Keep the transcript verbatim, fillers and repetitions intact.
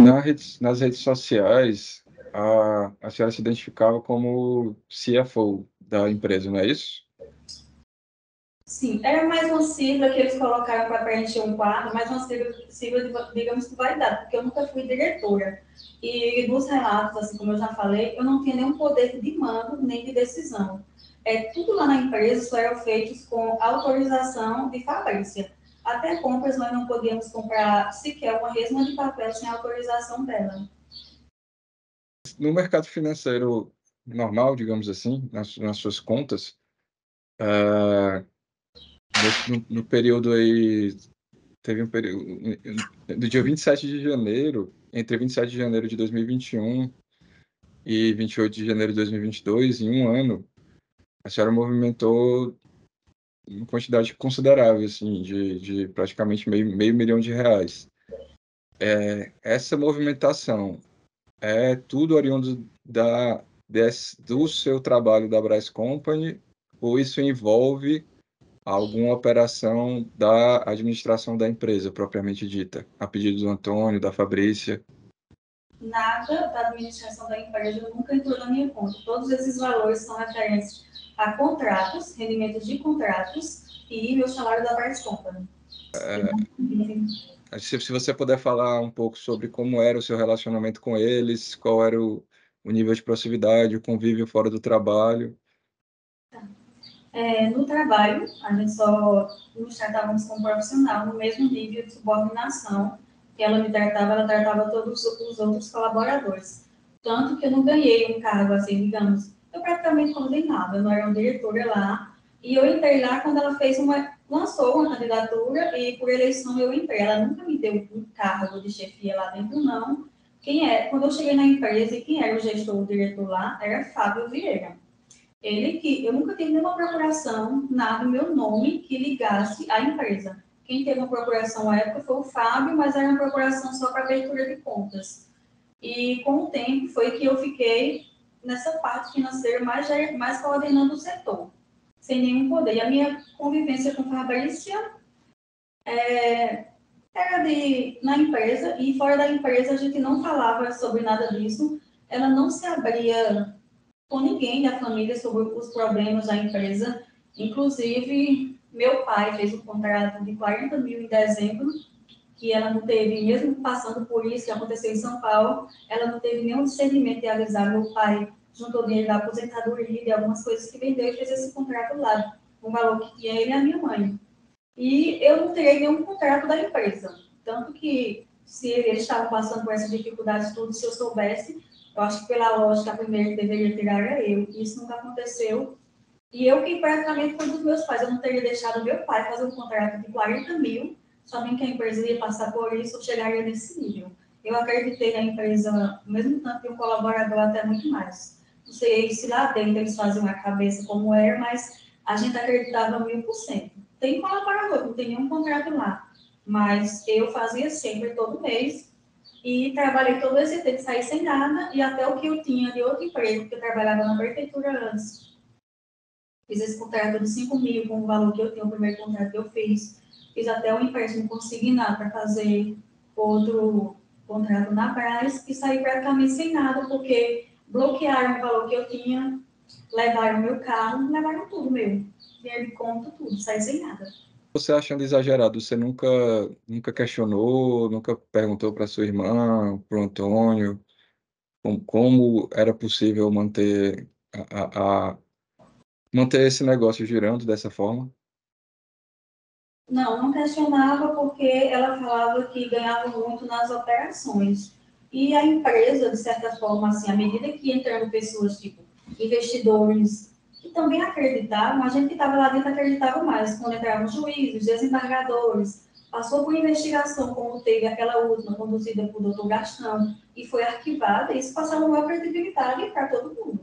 na rede, nas redes sociais, a, a senhora se identificava como C F O da empresa, não é isso? Sim, era mais uma sigla que eles colocaram para preencher um quadro, mais uma sigla, sigla, digamos, que validade, porque eu nunca fui diretora. E nos relatos, assim como eu já falei, eu não tinha nenhum poder de mando nem de decisão. É, tudo lá na empresa só era feito com autorização de Fabrícia. Até compras nós não podíamos comprar sequer uma resma de papel sem autorização dela. No mercado financeiro normal, digamos assim, nas, nas suas contas, uh, nesse, no, no período aí, teve um período, do dia vinte e sete de janeiro, entre vinte e sete de janeiro de dois mil e vinte e um e vinte e oito de janeiro de dois mil e vinte e dois, em um ano, a senhora movimentou uma quantidade considerável, assim, de, de praticamente meio, meio milhão de reais. É, essa movimentação é tudo oriundo da, desse, do seu trabalho da Brás Company, ou isso envolve alguma operação da administração da empresa, propriamente dita, a pedido do Antônio, da Fabrícia? Nada da administração da empresa nunca entrou na minha conta. Todos esses valores são referentes a contratos, rendimentos de contratos e meu salário da Brás Company. É, se, se você puder falar um pouco sobre como era o seu relacionamento com eles, qual era o, o nível de proximidade, o convívio fora do trabalho. É, no trabalho, a gente só nos tratávamos como profissional, no mesmo nível de subordinação que ela me tratava, ela tratava todos os outros colaboradores. Tanto que eu não ganhei um cargo assim, digamos, eu praticamente coordenava, eu não era uma diretora lá, e eu entrei lá quando ela fez uma, lançou uma candidatura e por eleição eu entrei. Ela nunca me deu um cargo de chefia lá dentro, não. Quem é, quando eu cheguei na empresa, e quem era o gestor, o diretor lá, era Fábio Vieira. Ele que eu nunca tive nenhuma procuração, nada no meu nome que ligasse à empresa. Quem teve uma procuração à época foi o Fábio, mas era uma procuração só para abertura de contas. E com o tempo foi que eu fiquei nessa parte financeira mais, mais coordenando o setor, sem nenhum poder. E a minha convivência com Fabrícia é, era de, na empresa, e fora da empresa a gente não falava sobre nada disso. Ela não se abria com ninguém da família sobre os problemas da empresa. Inclusive, meu pai fez um contrato de quarenta mil em dezembro, que ela não teve, mesmo passando por isso que aconteceu em São Paulo, ela não teve nenhum discernimento de avisar. Meu pai juntou dinheiro da aposentadoria e algumas coisas que vendeu e fez esse contrato lá, um valor que tinha ele e a minha mãe. E eu não tirei nenhum contrato da empresa. Tanto que, se eles estavam passando por essas dificuldades tudo, se eu soubesse, eu acho que pela lógica, a primeira que deveria tirar era eu. Isso nunca aconteceu. E eu que praticamente foi dos meus pais. Eu não teria deixado meu pai fazer um contrato de quarenta mil, somente que a empresa ia passar por isso, eu chegaria nesse nível. Eu acreditei na empresa, mesmo tanto que um colaborador, até muito mais. Não sei se lá dentro eles faziam a cabeça como era, mas a gente acreditava mil por cento. Tem colaborador, não tem nenhum contrato lá. Mas eu fazia sempre, todo mês, e trabalhei todo esse tempo, saí sem nada, e até o que eu tinha de outro emprego, porque eu trabalhava na prefeitura antes. Fiz esse contrato de cinco mil, com o valor que eu tinha, o primeiro contrato que eu fiz. Fiz até um empréstimo consignado para fazer outro contrato na Brás, e saí praticamente sem nada, porque bloquearam o valor que eu tinha, levaram meu carro, levaram tudo meu. Dinheiro de conta, tudo, saí sem nada. Você achando exagerado, você nunca, nunca questionou, nunca perguntou para sua irmã, para o Antônio, como, como era possível manter a, a, a- manter esse negócio girando dessa forma? Não, não questionava porque ela falava que ganhava muito nas operações. E a empresa, de certa forma, assim, à medida que entraram pessoas, tipo, investidores, que também acreditavam, a gente que estava lá dentro acreditava mais. Quando entravam juízes, desembargadores, passou por investigação, como teve aquela última, conduzida por doutor Gastão, e foi arquivada, isso passava uma credibilidade para todo mundo.